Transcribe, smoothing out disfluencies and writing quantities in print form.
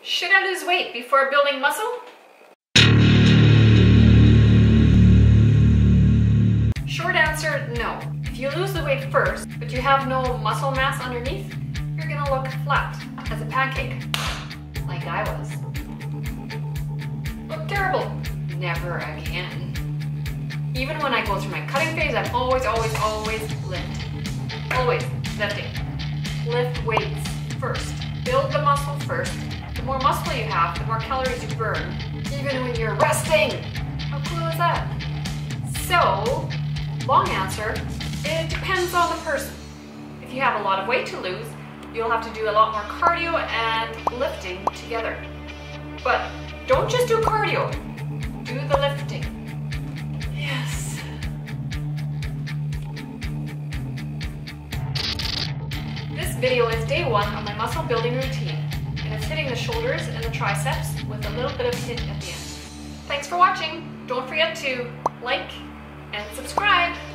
Should I lose weight before building muscle? Short answer, no. If you lose the weight first, but you have no muscle mass underneath, you're gonna look flat as a pancake, like I was. Look terrible. Never again. Even when I go through my cutting phase, I'm always lift. Always lifting. Lift weights first. Build the muscle first. The more muscle you have, the more calories you burn, even when you're resting. How cool is that? So, long answer, it depends on the person. If you have a lot of weight to lose, you'll have to do a lot more cardio and lifting together. But don't just do cardio, do the lifting. Yes. This video is day 1 of my muscle building routine, and it's hitting the shoulders and the triceps with a little bit of HIIT at the end. Thanks for watching. Don't forget to like and subscribe.